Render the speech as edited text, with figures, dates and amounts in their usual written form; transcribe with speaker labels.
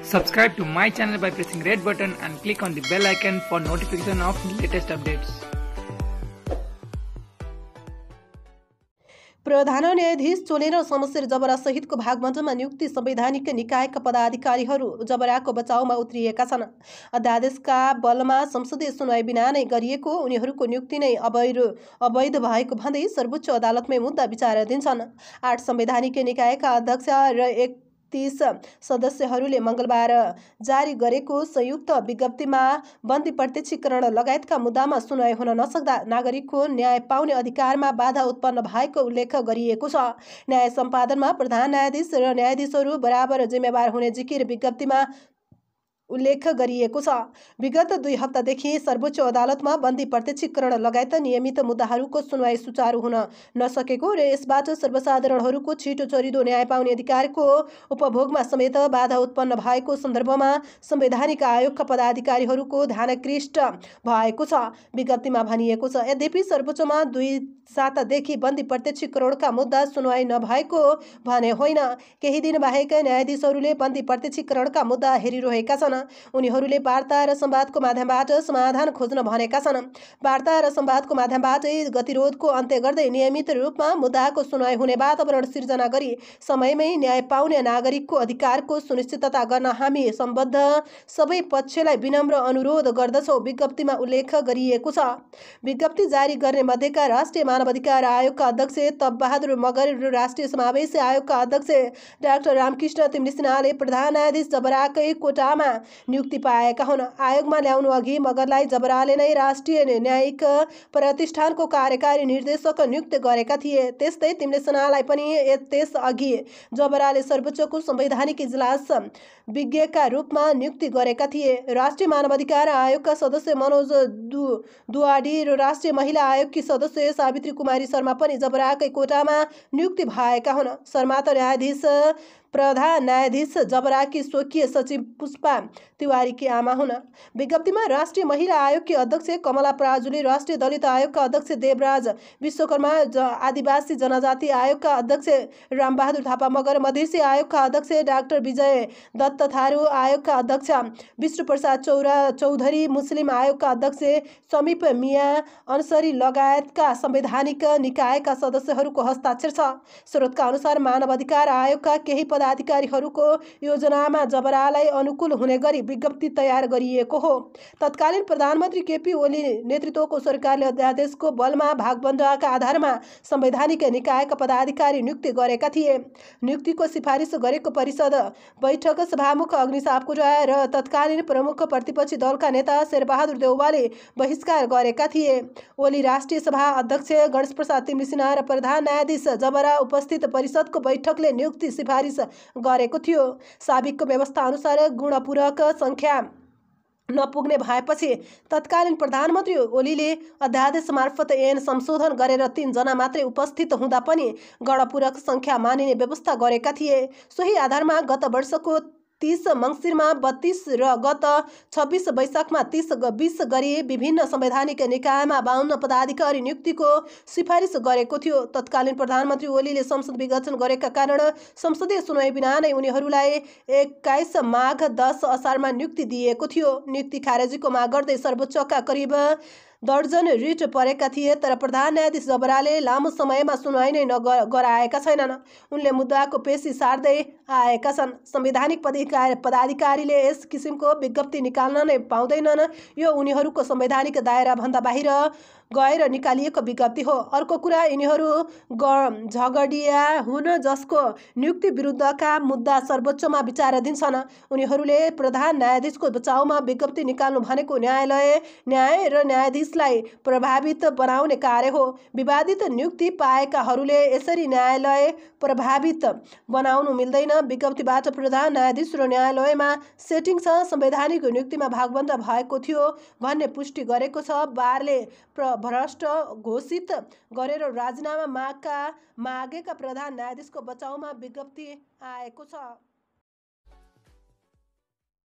Speaker 1: Subscribe to my channel by pressing red button and click on the bell icon for notification of latest updates.
Speaker 2: प्रधान न्यायाधीश चोलेर समशेर जबरा सहितको भागमण्डलमा नियुक्ति संवैधानिक निकायका पदाधिकारीहरू जबराको बचाउमा उत्रिएका छन्। अध्यादेशका बलमा संसदीय सुनवाई बिना नै गरिएको उनीहरूको नियुक्ति नै अवैध भएको भन्दै सर्वोच्च अदालतमै मुद्दा विचाराधीन छन्। 8 संवैधानिक निकायका अध्यक्ष र 31 सदस्यहरूले मंगलबार जारी गरेको संयुक्त विज्ञप्तिमा बन्दी प्रत्यक्षीकरण लगायतका मुद्दामा सुनवाई हुन नसक्दा नागरिकको न्याय पाउने अधिकारमा बाधा उत्पन्न भएको उल्लेख गरिएको छ। न्याय सम्पादनमा प्रधान न्यायाधीश र न्यायाधीशहरू बराबर जिम्मेवार हुने जिकिर विज्ञप्तिमा उल्लेख गरिएको छ। विगत 2 हप्तादेखि सर्वोच्च अदालतमा बन्दी प्रत्यक्षीकरण लगायत नियमित मुद्दाहरूको सुनवाई सुचारू हुन नसकेको र यसबाट सर्वसाधारणहरूको छिटो चरिदो न्याय पाउने अधिकारको उपभोगमा समेत बाधा उत्पन्न भएको सन्दर्भमा संवैधानिक आयोगका पदाधिकारीहरूको ध्यानकृष्ट भएको छ। विज्ञप्तिमा भनिएको छ, यद्यपि सर्वोच्चमा 2 सातादेखि बन्दी प्रत्यक्षीकरणका मुद्दा सुनवाई नभएको भने होइन। केही दिन बाहेक न्यायाधीशहरूले बन्दी प्रत्यक्षीकरणका मुद्दा हेरिरहेका छन्। उनीहरूले वार्ता र संवादको माध्यमबाट समाधान खोज्न भनेका छन्। वार्ता र संवादको माध्यमबाटै गतिरोधको अन्त्य गर्दै नियमित रूपमा मुद्दाको सुनवाई हुने वातावरण सिर्जना गरी समयमै न्याय पाउने नागरिकको अधिकारको सुनिश्चितता गर्न हामी सम्बद्ध सबै पक्षलाई विनम्र अनुरोध गर्दछौँ, विज्ञप्तिमा उल्लेख गरिएको छ। विज्ञप्ति जारी गर्ने मध्येका राष्ट्रिय मानवाधिकार आयोगका अध्यक्ष तब बहादुर मगर र राष्ट्रिय समावेशी आयोगका अध्यक्ष डाक्टर रामकृष्ण तिमलिसिनाले प्रधान न्यायाधीश जबराकै कोटामा नियुक्ति पाएका हुन्। आयोगमा ल्याउनु अघि मगरलाई जबराले नै राष्ट्रिय न्यायिक प्रतिष्ठानको कार्यकारी निर्देशक नियुक्त गरेका थिए। त्यस्तै तिमलिसिनालाई पनि त्यस अघि जबराले सर्वोच्चको संवैधानिक इजलास विज्ञका रूपमा नियुक्ति गरेका थिए। राष्ट्रिय मानवाधिकार आयोगका सदस्य मनोज दुवाडी र राष्ट्रिय महिला आयोगकी सदस्य सावित्री कुमारी शर्मा पनि जबराकै कोटामा नियुक्ति भएका हुन्। शर्मा त प्रधान न्यायाधीश जबराकी स्वकीय सचिव पुष्पा तिवारीकी आमा हुन्। विज्ञप्तिमा राष्ट्रिय महिला आयोगकी अध्यक्ष कमला पराजुली, राष्ट्रिय दलित आयोगका अध्यक्ष देवराज विश्वकर्मा, आदिवासी जनजाति आयोगका अध्यक्ष रामबहादुर थापा मगर, मधेसी आयोगका अध्यक्ष डाक्टर विजय दत्त थारू, आयोगका अध्यक्ष विष्णु प्रसाद चौधरी, मुस्लिम आयोगका अध्यक्ष समीप मिया अन्सरी लगायतका संवैधानिक निकायका सदस्यहरूको हस्ताक्षर छ। स्रोतका अनुसार मानवाधिकार आयोगका केही पदाधिकारीहरूको योजनामा जबरालाई अनुकूल हुने गरी विज्ञप्ति तयार गरिएको हो। तत्कालीन प्रधानमन्त्री केपी ओली नेतृत्वको सरकारले अध्यादेशको बलमा भागबण्डाका आधारमा संवैधानिक निकायका पदाधिकारी नियुक्ति गरेका थिए। नियुक्तिको सिफारिस गरेको परिषद बैठक सभामुख अग्नि सापकोटा र तत्कालीन प्रमुख प्रतिपक्षी दलका नेता शेरबहादुर देउवाले बहिष्कार गरेका थिए। ओली राष्ट्रिय सभा अध्यक्ष गणेश प्रसाद तिमलिसिना र प्रधान न्यायाधीश जबरा उपस्थित परिषदको बैठकले नियुक्ति सिफारिस गरेको थियो। साबिकको व्यवस्था अनुसार गुणपूरक संख्या नपुग्ने भएपछि तत्कालीन प्रधानमन्त्री ओलीले अध्यादेश मार्फत ऐन संशोधन गरेर 3 जना मात्रै उपस्थित हुँदा पनि गणपूरक संख्या मानिने व्यवस्था गरेका थिए। सोही आधारमा गत वर्षको 30 मङ्सिरमा 32 र गत 26 वैशाखमा 30-20 गरी विभिन्न संवैधानिक निकायमा 52 पदाधिकारी नियुक्तिको सिफारिस गरेको थियो। तत्कालीन प्रधानमन्त्री ओलीले संसद विघटन गरेका कारण संसदीय सुनवाई बिना नै उनीहरूलाई 21 माघ 10 असारमा नियुक्ति दिएको थियो। नियुक्ति खारेजीको माग गर्दै सर्वोच्चका करिब दर्जन रिट परेका थिए, तर प्रधान न्यायाधीश जबराले लामो समयमा सुनवाई नै गराएका छैनन्। उनले मुद्दाको पेशी सार्दै आएका छन्। संवैधानिक पदाधिकारीले यस किसिमको विज्ञप्ति निकाल्न नै पाउँदैनन्। यो उनीहरूको संवैधानिक दायरा भन्दा बाहिर गएर निकालिएको विज्ञप्ति हो। अर्को कुरा, यिनीहरू झगडिया हुन् जसको नियुक्ति विरुद्धका मुद्दा सर्वोच्चमा विचाराधीन छन्। उनीहरूले प्रधान न्यायाधीशको बचाउमा विज्ञप्ति निकाल्नु भनेको न्याय र न्यायाधीशलाई प्रभावित बनाउने कार्य हो। विवादित नियुक्ति पाएकाहरूले यसरी न्यायालय प्रभावित बनाउनु मिल्दैन। विज्ञप्तिबाट प्रधान न्यायाधीश र न्यायालयमा सेटिङ छ। संवैधानिक नियुक्तिमा भागबण्डा भएको थियो भन्ने पुष्टि गरेको छ। बारले भ्रष्ट घोषित गरेर राजीनामा मागेका प्रधान न्यायाधीशको बचाउमा विज्ञप्ति आएको छ।